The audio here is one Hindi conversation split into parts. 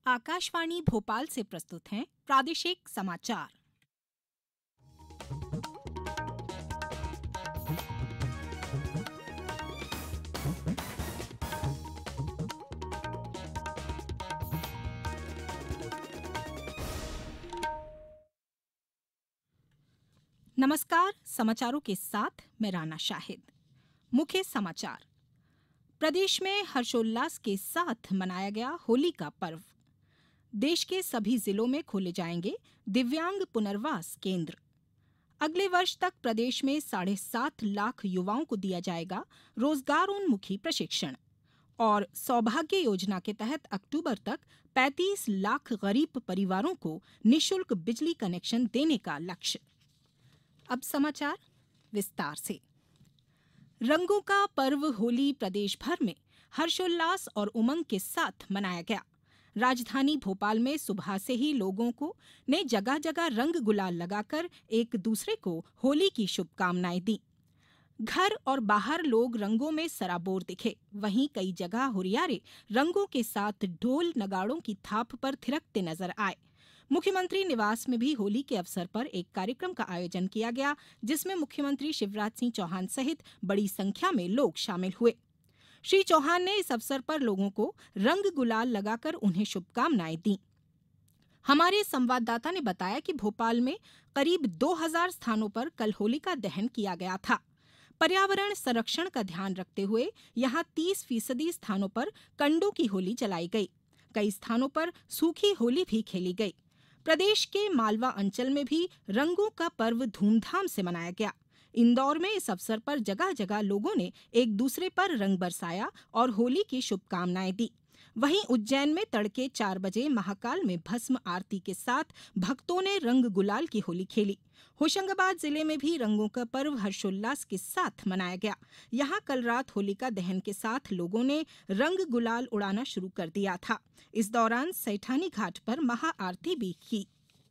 आकाशवाणी भोपाल से प्रस्तुत हैं प्रादेशिक समाचार। नमस्कार, समाचारों के साथ मैं राना शाहिद। मुख्य समाचार। प्रदेश में हर्षोल्लास के साथ मनाया गया होली का पर्व। देश के सभी जिलों में खोले जाएंगे दिव्यांग पुनर्वास केंद्र। अगले वर्ष तक प्रदेश में 7.5 लाख युवाओं को दिया जाएगा रोजगारोन्मुखी प्रशिक्षण। और सौभाग्य योजना के तहत अक्टूबर तक 35 लाख गरीब परिवारों को निःशुल्क बिजली कनेक्शन देने का लक्ष्य। अब समाचार विस्तार से। रंगों का पर्व होली प्रदेश भर में हर्षोल्लास और उमंग के साथ मनाया गया। राजधानी भोपाल में सुबह से ही लोगों को ने जगह जगह रंग गुलाल लगाकर एक दूसरे को होली की शुभकामनाएं दी। घर और बाहर लोग रंगों में सराबोर दिखे। वहीं कई जगह हुरियारे रंगों के साथ ढोल नगाड़ों की थाप पर थिरकते नजर आए। मुख्यमंत्री निवास में भी होली के अवसर पर एक कार्यक्रम का आयोजन किया गया, जिसमें मुख्यमंत्री शिवराज सिंह चौहान सहित बड़ी संख्या में लोग शामिल हुए। श्री चौहान ने इस अवसर पर लोगों को रंग गुलाल लगाकर उन्हें शुभकामनाएं दी। हमारे संवाददाता ने बताया कि भोपाल में करीब 2000 स्थानों पर कल होलिका दहन किया गया था। पर्यावरण संरक्षण का ध्यान रखते हुए यहां 30% स्थानों पर कंडों की होली जलाई गई। कई स्थानों पर सूखी होली भी खेली गई। प्रदेश के मालवा अंचल में भी रंगों का पर्व धूमधाम से मनाया गया। इंदौर में इस अवसर पर जगह जगह लोगों ने एक दूसरे पर रंग बरसाया और होली की शुभकामनाएं दी। वहीं उज्जैन में तड़के 4 बजे महाकाल में भस्म आरती के साथ भक्तों ने रंग गुलाल की होली खेली। होशंगाबाद जिले में भी रंगों का पर्व हर्षोल्लास के साथ मनाया गया। यहां कल रात होलिका दहन के साथ लोगों ने रंग गुलाल उड़ाना शुरू कर दिया था। इस दौरान सैठानी घाट पर महाआरती भी की।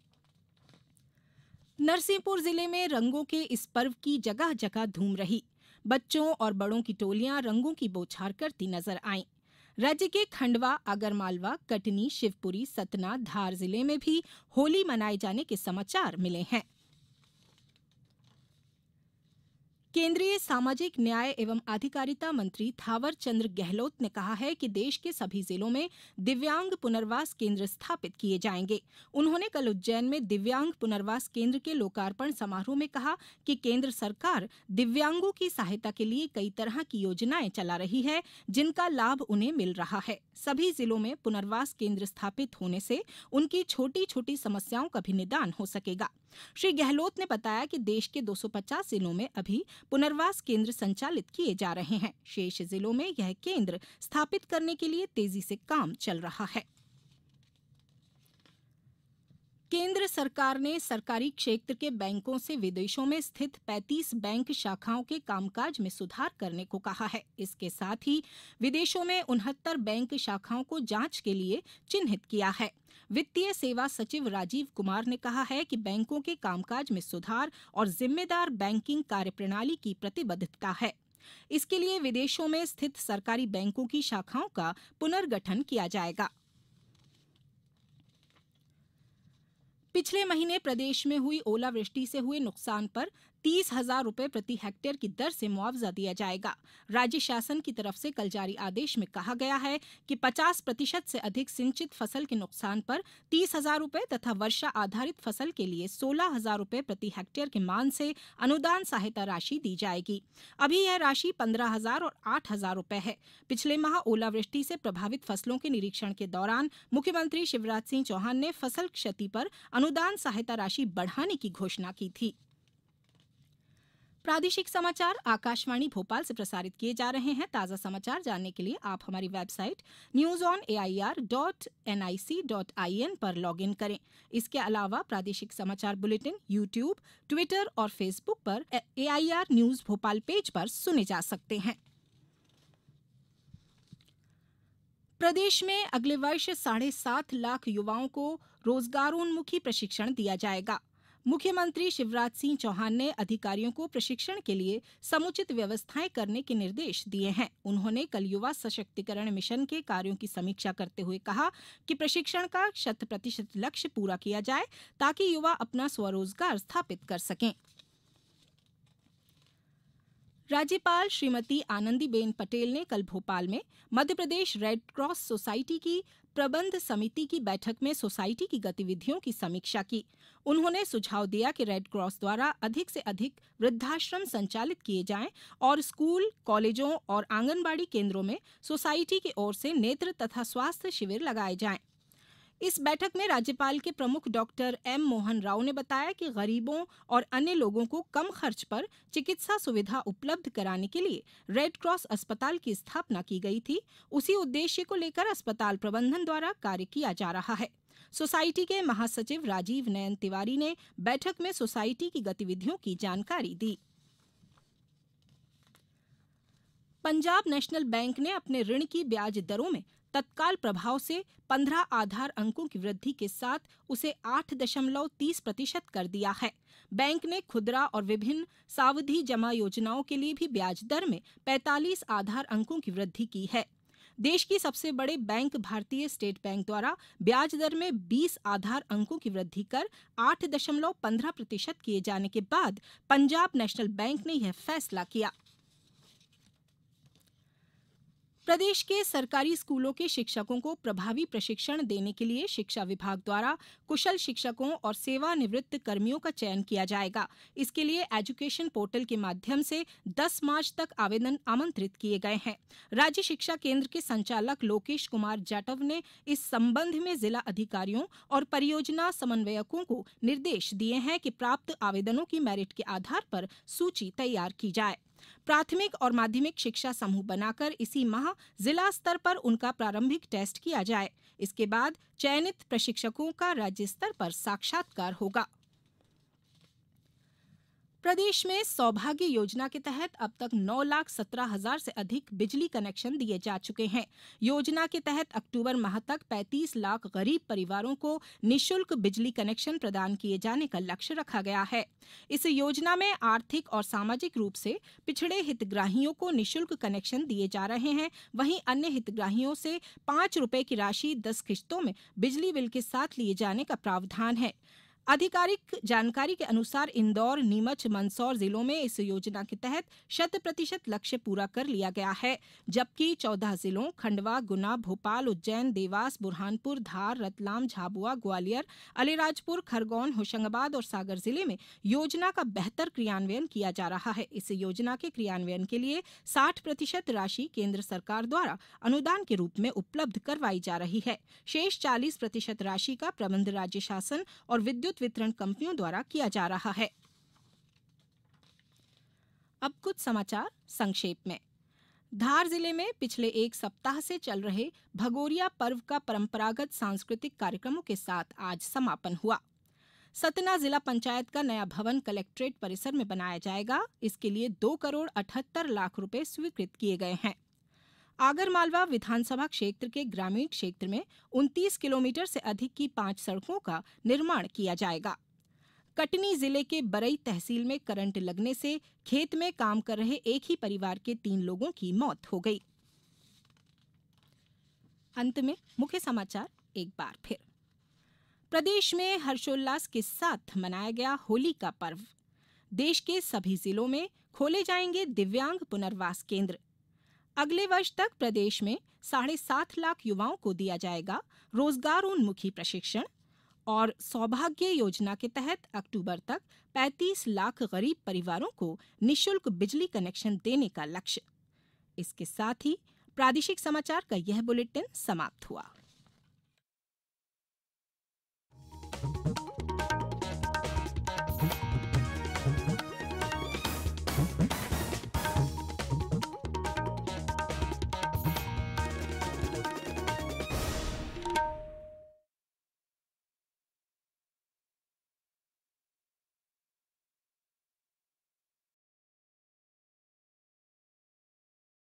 नरसिंहपुर जिले में रंगों के इस पर्व की जगह जगह धूम रही। बच्चों और बड़ों की टोलियां रंगों की बौछार करती नजर आईं। राज्य के खंडवा, आगरमालवा, कटनी, शिवपुरी, सतना, धार जिले में भी होली मनाए जाने के समाचार मिले हैं। केंद्रीय सामाजिक न्याय एवं अधिकारिता मंत्री थावर चंद गहलोत ने कहा है कि देश के सभी जिलों में दिव्यांग पुनर्वास केंद्र स्थापित किए जाएंगे। उन्होंने कल उज्जैन में दिव्यांग पुनर्वास केंद्र के लोकार्पण समारोह में कहा कि केंद्र सरकार दिव्यांगों की सहायता के लिए कई तरह की योजनाएं चला रही है, जिनका लाभ उन्हें मिल रहा है। सभी जिलों में पुनर्वास केंद्र स्थापित होने से उनकी छोटी छोटी समस्याओं का भी निदान हो सकेगा। श्री गहलोत ने बताया कि देश के 250 जिलों में अभी पुनर्वास केंद्र संचालित किए जा रहे हैं। शेष जिलों में यह केंद्र स्थापित करने के लिए तेजी से काम चल रहा है। केंद्र सरकार ने सरकारी क्षेत्र के बैंकों से विदेशों में स्थित 35 बैंक शाखाओं के कामकाज में सुधार करने को कहा है। इसके साथ ही विदेशों में 69 बैंक शाखाओं को जांच के लिए चिन्हित किया है। वित्तीय सेवा सचिव राजीव कुमार ने कहा है कि बैंकों के कामकाज में सुधार और जिम्मेदार बैंकिंग कार्यप्रणाली की प्रतिबद्धता है। इसके लिए विदेशों में स्थित सरकारी बैंकों की शाखाओं का पुनर्गठन किया जाएगा। पिछले महीने प्रदेश में हुई ओलावृष्टि से हुए नुकसान पर 30,000 रुपये प्रति हेक्टेयर की दर से मुआवजा दिया जाएगा। राज्य शासन की तरफ से कल जारी आदेश में कहा गया है कि 50% से अधिक सिंचित फसल के नुकसान पर 30,000 रुपये तथा वर्षा आधारित फसल के लिए 16,000 रुपये प्रति हेक्टेयर के मान से अनुदान सहायता राशि दी जाएगी। अभी यह राशि 15,000 और 8,000 रुपये है। पिछले माह ओलावृष्टि से प्रभावित फसलों के निरीक्षण के दौरान मुख्यमंत्री शिवराज सिंह चौहान ने फसल क्षति पर अनुदान सहायता राशि बढ़ाने की घोषणा की थी। प्रादेशिक समाचार आकाशवाणी भोपाल से प्रसारित किए जा रहे हैं। ताजा समाचार जानने के लिए आप हमारी वेबसाइट newsonair.nic.in पर लॉगिन करें। इसके अलावा प्रादेशिक समाचार बुलेटिन यूट्यूब, ट्विटर और फेसबुक पर AIR न्यूज भोपाल पेज पर सुने जा सकते हैं। प्रदेश में अगले वर्ष 7.5 लाख युवाओं को रोजगारोन्मुखी प्रशिक्षण दिया जाएगा। मुख्यमंत्री शिवराज सिंह चौहान ने अधिकारियों को प्रशिक्षण के लिए समुचित व्यवस्थाएं करने के निर्देश दिए हैं। उन्होंने कल युवा सशक्तिकरण मिशन के कार्यों की समीक्षा करते हुए कहा कि प्रशिक्षण का 100% लक्ष्य पूरा किया जाए ताकि युवा अपना स्वरोजगार स्थापित कर सकें। राज्यपाल श्रीमती आनंदीबेन पटेल ने कल भोपाल में मध्यप्रदेश रेड क्रॉस सोसाइटी की प्रबंध समिति की बैठक में सोसाइटी की गतिविधियों की समीक्षा की। उन्होंने सुझाव दिया कि रेड क्रॉस द्वारा अधिक से अधिक वृद्धाश्रम संचालित किए जाएं और स्कूल, कॉलेजों और आंगनबाड़ी केंद्रों में सोसाइटी की ओर से नेत्र तथा स्वास्थ्य शिविर लगाए जाएं। इस बैठक में राज्यपाल के प्रमुख डॉक्टर एम मोहन राव ने बताया कि गरीबों और अन्य लोगों को कम खर्च पर चिकित्सा सुविधा उपलब्ध कराने के लिए रेड क्रॉस अस्पताल की स्थापना की गई थी। उसी उद्देश्य को लेकर अस्पताल प्रबंधन द्वारा कार्य किया जा रहा है। सोसाइटी के महासचिव राजीव नयन तिवारी ने बैठक में सोसाइटी की गतिविधियों की जानकारी दी। पंजाब नेशनल बैंक ने अपने ऋण की ब्याज दरों में तत्काल प्रभाव से 15 आधार अंकों की वृद्धि के साथ उसे 8.30% कर दिया है। बैंक ने खुदरा और विभिन्न सावधि जमा योजनाओं के लिए भी ब्याज दर में 45 आधार अंकों की वृद्धि की है। देश की सबसे बड़े बैंक भारतीय स्टेट बैंक द्वारा ब्याज दर में 20 आधार अंकों की वृद्धि कर 8.15% किए जाने के बाद पंजाब नेशनल बैंक ने यह फैसला किया। प्रदेश के सरकारी स्कूलों के शिक्षकों को प्रभावी प्रशिक्षण देने के लिए शिक्षा विभाग द्वारा कुशल शिक्षकों और सेवानिवृत्त कर्मियों का चयन किया जाएगा। इसके लिए एजुकेशन पोर्टल के माध्यम से 10 मार्च तक आवेदन आमंत्रित किए गए हैं। राज्य शिक्षा केंद्र के संचालक लोकेश कुमार जाटव ने इस संबंध में जिला अधिकारियों और परियोजना समन्वयकों को निर्देश दिए हैं कि प्राप्त आवेदनों की मेरिट के आधार पर सूची तैयार की जाए। प्राथमिक और माध्यमिक शिक्षा समूह बनाकर इसी माह जिला स्तर पर उनका प्रारंभिक टेस्ट किया जाए। इसके बाद चयनित प्रशिक्षकों का राज्य स्तर पर साक्षात्कार होगा। प्रदेश में सौभाग्य योजना के तहत अब तक 9,17,000 से अधिक बिजली कनेक्शन दिए जा चुके हैं। योजना के तहत अक्टूबर माह तक 35 लाख गरीब परिवारों को निःशुल्क बिजली कनेक्शन प्रदान किए जाने का लक्ष्य रखा गया है। इस योजना में आर्थिक और सामाजिक रूप से पिछड़े हितग्राहियों को निःशुल्क कनेक्शन दिए जा रहे हैं। वहीं अन्य हितग्राहियों से 5 रुपए की राशि 10 किश्तों में बिजली बिल के साथ लिए जाने का प्रावधान है। आधिकारिक जानकारी के अनुसार इंदौर, नीमच, मंदसौर जिलों में इस योजना के तहत 100% लक्ष्य पूरा कर लिया गया है, जबकि 14 जिलों खंडवा, गुना, भोपाल, उज्जैन, देवास, बुरहानपुर, धार, रतलाम, झाबुआ, ग्वालियर, अलीराजपुर, खरगोन, होशंगाबाद और सागर जिले में योजना का बेहतर क्रियान्वयन किया जा रहा है। इस योजना के क्रियान्वयन के लिए 60% राशि केंद्र सरकार द्वारा अनुदान के रूप में उपलब्ध करवाई जा रही है। शेष 40% राशि का प्रबंध राज्य शासन और विद्युत वितरण कंपनियों द्वारा किया जा रहा है। अब कुछ समाचार संक्षेप में। धार जिले में पिछले एक सप्ताह से चल रहे भगोरिया पर्व का परंपरागत सांस्कृतिक कार्यक्रमों के साथ आज समापन हुआ। सतना जिला पंचायत का नया भवन कलेक्ट्रेट परिसर में बनाया जाएगा। इसके लिए 2 करोड़ 78 लाख रुपए स्वीकृत किए गए हैं। आगरमालवा विधानसभा क्षेत्र के ग्रामीण क्षेत्र में 29 किलोमीटर से अधिक की 5 सड़कों का निर्माण किया जाएगा। कटनी जिले के बरई तहसील में करंट लगने से खेत में काम कर रहे एक ही परिवार के 3 लोगों की मौत हो गई। अंत में मुख्य समाचार एक बार फिर। प्रदेश में हर्षोल्लास के साथ मनाया गया होली का पर्व। देश के सभी जिलों में खोले जाएंगे दिव्यांग पुनर्वास केंद्र। अगले वर्ष तक प्रदेश में 7.5 लाख युवाओं को दिया जाएगा रोजगारोन्मुखी प्रशिक्षण। और सौभाग्य योजना के तहत अक्टूबर तक 35 लाख गरीब परिवारों को निःशुल्क बिजली कनेक्शन देने का लक्ष्य। इसके साथ ही प्रादेशिक समाचार का यह बुलेटिन समाप्त हुआ।